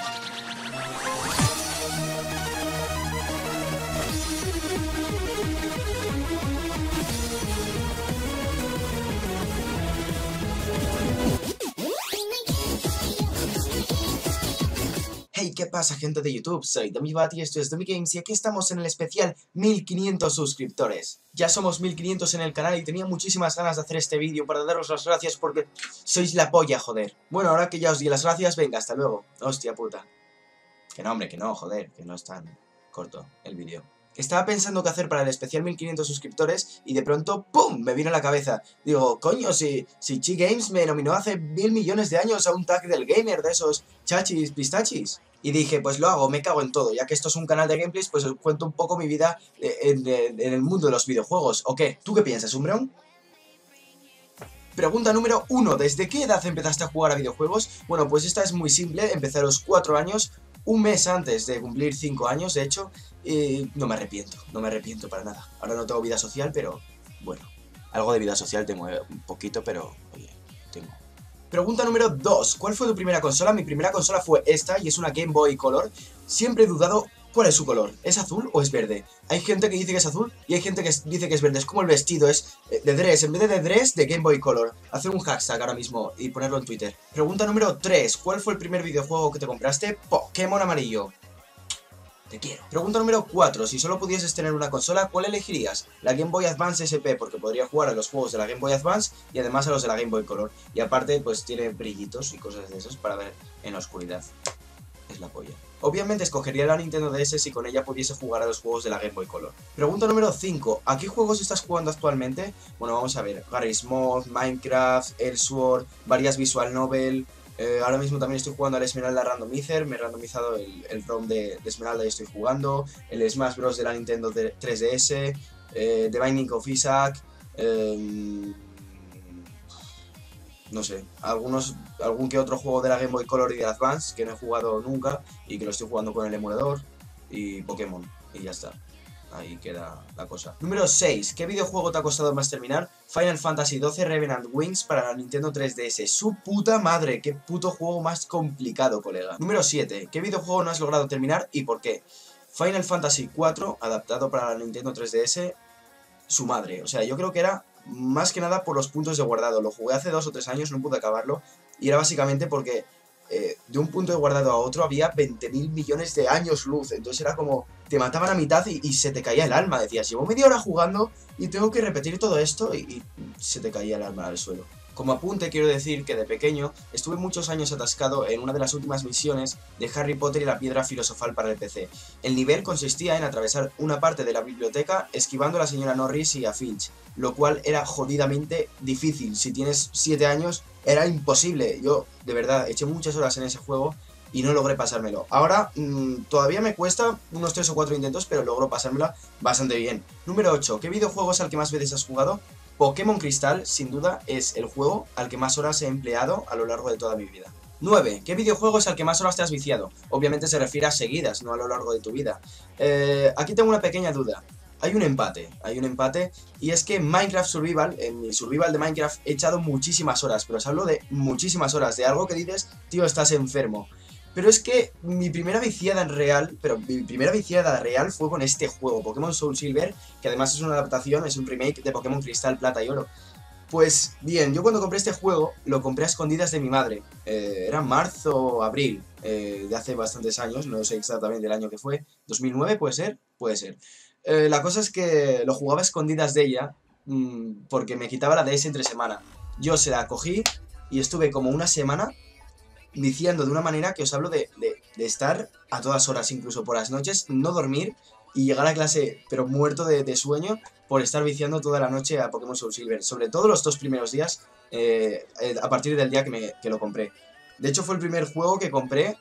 Hey, ¿qué pasa, gente de YouTube? Soy DomiBat y esto es DomiGames y aquí estamos en el especial 1500 suscriptores. Ya somos 1500 en el canal y tenía muchísimas ganas de hacer este vídeo para daros las gracias porque sois la polla, joder. Bueno, ahora que ya os di las gracias, venga, hasta luego. Hostia puta. Que no, hombre, que no, joder, que no es tan corto el vídeo. Estaba pensando qué hacer para el especial 1500 suscriptores y de pronto, ¡pum!, me vino a la cabeza. Digo, coño, si Chi Games me nominó hace 1000 millones de años a un tag del gamer de esos chachis pistachis. Y dije, pues lo hago, me cago en todo. Ya que esto es un canal de gameplays, pues os cuento un poco mi vida en el mundo de los videojuegos. ¿O qué? ¿Tú qué piensas, Umbreon? Pregunta número 1. ¿Desde qué edad empezaste a jugar a videojuegos? Bueno, pues esta es muy simple. Empecé a los 4 años, un mes antes de cumplir 5 años, de hecho. Y no me arrepiento para nada. Ahora no tengo vida social, pero bueno, algo de vida social tengo, un poquito, pero oye, tengo. Pregunta número 2. ¿Cuál fue tu primera consola? Mi primera consola fue esta y es una Game Boy Color. Siempre he dudado cuál es su color. ¿Es azul o es verde? Hay gente que dice que es azul y hay gente que dice que es verde. Es como el vestido, es de dress. En vez de dress, de Game Boy Color. Hacer un hashtag ahora mismo y ponerlo en Twitter. Pregunta número 3. ¿Cuál fue el primer videojuego que te compraste? Pokémon amarillo. Te quiero. Pregunta número 4. Si solo pudieses tener una consola, ¿cuál elegirías? La Game Boy Advance SP, porque podría jugar a los juegos de la Game Boy Advance y además a los de la Game Boy Color. Y aparte, pues tiene brillitos y cosas de esos para ver en la oscuridad. Es la polla. Obviamente escogería la Nintendo DS si con ella pudiese jugar a los juegos de la Game Boy Color. Pregunta número 5. ¿A qué juegos estás jugando actualmente? Bueno, vamos a ver. Garry's Mod, Minecraft, Elsword, varias Visual Novel. Ahora mismo también estoy jugando al Esmeralda Randomizer, me he randomizado el ROM de Esmeralda y estoy jugando, el Smash Bros de la Nintendo 3DS, The Binding of Isaac, no sé, algún que otro juego de la Game Boy Color y de Advance que no he jugado nunca y que lo estoy jugando con el emulador, y Pokémon, y ya está. Ahí queda la cosa. Número 6. ¿Qué videojuego te ha costado más terminar? Final Fantasy XII Revenant Wings para la Nintendo 3DS. ¡Su puta madre! ¡Qué puto juego más complicado, colega! Número 7. ¿Qué videojuego no has logrado terminar y por qué? Final Fantasy IV, adaptado para la Nintendo 3DS. Su madre. O sea, yo creo que era más que nada por los puntos de guardado. Lo jugué hace 2 o 3 años, no pude acabarlo. Y era básicamente porque de un punto de guardado a otro había 20.000 millones de años luz. Entonces era como, te mataban a mitad y se te caía el alma. Decías, llevo media hora jugando y tengo que repetir todo esto y se te caía el alma al suelo. Como apunte quiero decir que de pequeño estuve muchos años atascado en una de las últimas misiones de Harry Potter y la Piedra Filosofal para el PC. El nivel consistía en atravesar una parte de la biblioteca esquivando a la señora Norris y a Filch, lo cual era jodidamente difícil. Si tienes 7 años era imposible. Yo, de verdad, eché muchas horas en ese juego y no logré pasármelo. Ahora todavía me cuesta unos 3 o 4 intentos, pero logro pasármela bastante bien. Número 8. ¿Qué videojuego es al que más veces has jugado? Pokémon Cristal, sin duda, es el juego al que más horas he empleado a lo largo de toda mi vida. 9. ¿Qué videojuego es al que más horas te has viciado? Obviamente se refiere a seguidas, no a lo largo de tu vida. Aquí tengo una pequeña duda. Hay un empate, y es que Minecraft Survival, en mi Survival de Minecraft, he echado muchísimas horas, pero os hablo de muchísimas horas, de algo que dices, tío, estás enfermo. Pero es que mi primera viciada real fue con este juego, Pokémon Soul Silver, que además es una adaptación, es un remake de Pokémon Cristal, Plata y Oro. Pues bien, yo cuando compré este juego, lo compré a escondidas de mi madre. Era marzo o abril, de hace bastantes años, no sé exactamente el año que fue. ¿2009 puede ser? Puede ser. La cosa es que lo jugaba a escondidas de ella, porque me quitaba la DS entre semana. Yo se la cogí y estuve como una semana viciando de una manera que os hablo de estar a todas horas, incluso por las noches, no dormir y llegar a clase pero muerto de sueño por estar viciando toda la noche a Pokémon Soul Silver. Sobre todo los 2 primeros días, a partir del día que lo compré. De hecho fue el primer juego que compré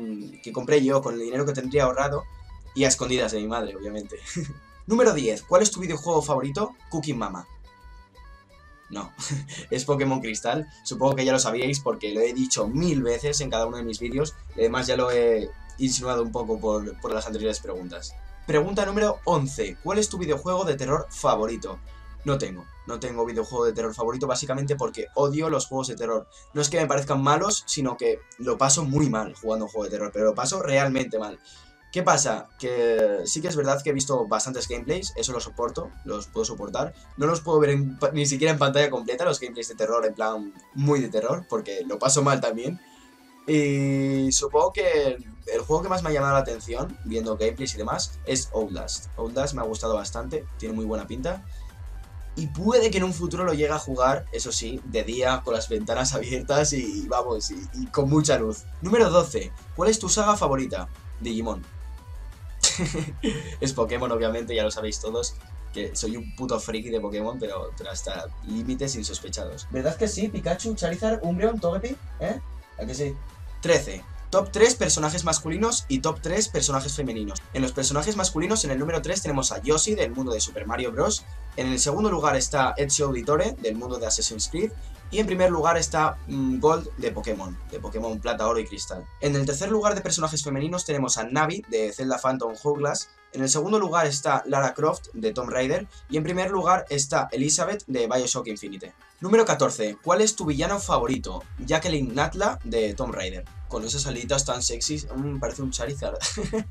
yo con el dinero que tendría ahorrado y a escondidas de mi madre, obviamente. Número 10. ¿Cuál es tu videojuego favorito? Cooking Mama. No, es Pokémon Cristal. Supongo que ya lo sabíais porque lo he dicho 1000 veces en cada uno de mis vídeos. Y además ya lo he insinuado un poco por las anteriores preguntas. Pregunta número 11. ¿Cuál es tu videojuego de terror favorito? No tengo videojuego de terror favorito, básicamente porque odio los juegos de terror. No es que me parezcan malos, sino que lo paso muy mal jugando un juego de terror, pero lo paso realmente mal. ¿Qué pasa? Que sí que es verdad que he visto bastantes gameplays, eso lo soporto, los puedo soportar. No los puedo ver ni siquiera en pantalla completa, los gameplays de terror, en plan muy de terror, porque lo paso mal también. Y supongo que el juego que más me ha llamado la atención, viendo gameplays y demás, es Outlast. Outlast me ha gustado bastante, tiene muy buena pinta. Y puede que en un futuro lo llegue a jugar, eso sí, de día, con las ventanas abiertas y vamos, y con mucha luz. Número 12. ¿Cuál es tu saga favorita? Digimon. Es Pokémon, obviamente, ya lo sabéis todos. Que soy un puto friki de Pokémon, pero hasta límites insospechados. ¿Verdad que sí? Pikachu, Charizard, Umbreon, Togepi, ¿eh? ¿A que sí? 13. Top 3 personajes masculinos y top 3 personajes femeninos. En los personajes masculinos, en el número 3 tenemos a Yoshi del mundo de Super Mario Bros. En el segundo lugar está Ezio Auditore del mundo de Assassin's Creed. Y en primer lugar está Gold de Pokémon Plata, Oro y Cristal. En el tercer lugar de personajes femeninos tenemos a Navi de Zelda Phantom Hourglass. En el segundo lugar está Lara Croft de Tomb Raider. Y en primer lugar está Elizabeth de Bioshock Infinite. Número 14. ¿Cuál es tu villano favorito? Jacqueline Natla de Tomb Raider. Con esas alitas tan sexys, parece un Charizard.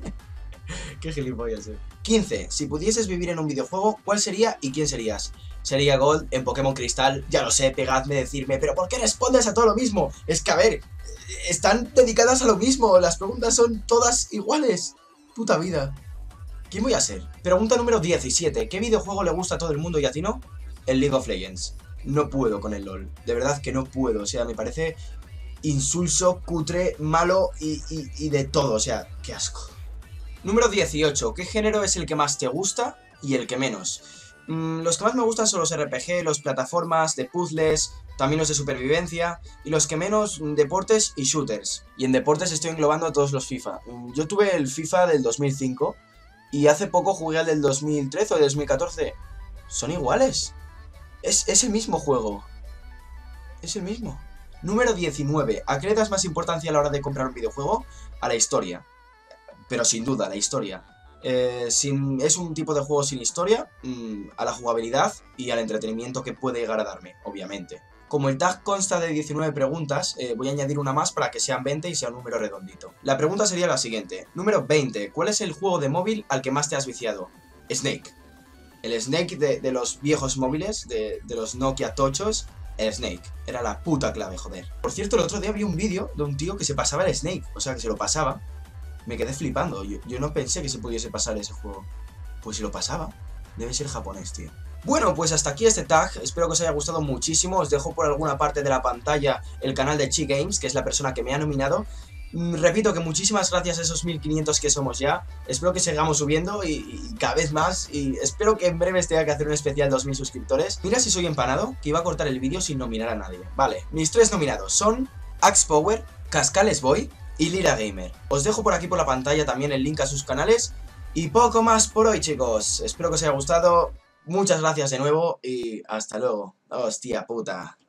Qué gilipollas, 15. Si pudieses vivir en un videojuego, ¿cuál sería y quién serías? Sería Gold en Pokémon Cristal, ya lo sé, pegadme, decirme, pero ¿por qué respondes a todo lo mismo? Es que, a ver, están dedicadas a lo mismo, las preguntas son todas iguales. Puta vida. ¿Quién voy a ser? Pregunta número 17. ¿Qué videojuego le gusta a todo el mundo y a ti no? El League of Legends. No puedo con el LoL, de verdad que no puedo, o sea, me parece insulso, cutre, malo y de todo, o sea, qué asco. Número 18. ¿Qué género es el que más te gusta y el que menos? Los que más me gustan son los RPG, los plataformas, de puzzles, también los de supervivencia, y los que menos, deportes y shooters. Y en deportes estoy englobando a todos los FIFA. Yo tuve el FIFA del 2005 y hace poco jugué al del 2013 o del 2014. Son iguales. Es el mismo juego. Es el mismo. Número 19. ¿A qué le das más importancia a la hora de comprar un videojuego? A la historia. Pero sin duda, a la historia. Es un tipo de juego sin historia, a la jugabilidad y al entretenimiento que puede llegar a darme, obviamente. Como el tag consta de 19 preguntas, voy a añadir una más para que sean 20 y sea un número redondito. La pregunta sería la siguiente. Número 20. ¿Cuál es el juego de móvil al que más te has viciado? Snake. El Snake de los viejos móviles, de los Nokia tochos, el Snake. Era la puta clave, joder. Por cierto, el otro día vi un vídeo de un tío que se pasaba el Snake, o sea, que se lo pasaba. Me quedé flipando, yo no pensé que se pudiese pasar ese juego. Pues si lo pasaba, debe ser japonés, tío. Bueno, pues hasta aquí este tag, espero que os haya gustado muchísimo. Os dejo por alguna parte de la pantalla el canal de Chi Games, que es la persona que me ha nominado. Repito que muchísimas gracias a esos 1500 que somos ya. Espero que sigamos subiendo y cada vez más. Y espero que en breve tenga que hacer un especial 2000 suscriptores. Mira si soy empanado, que iba a cortar el vídeo sin nominar a nadie. Vale, mis 3 nominados son Axe Power, Cascales Boy y Lira Gamer. Os dejo por aquí por la pantalla también el link a sus canales. Y poco más por hoy, chicos. Espero que os haya gustado. Muchas gracias de nuevo y hasta luego. Hostia puta.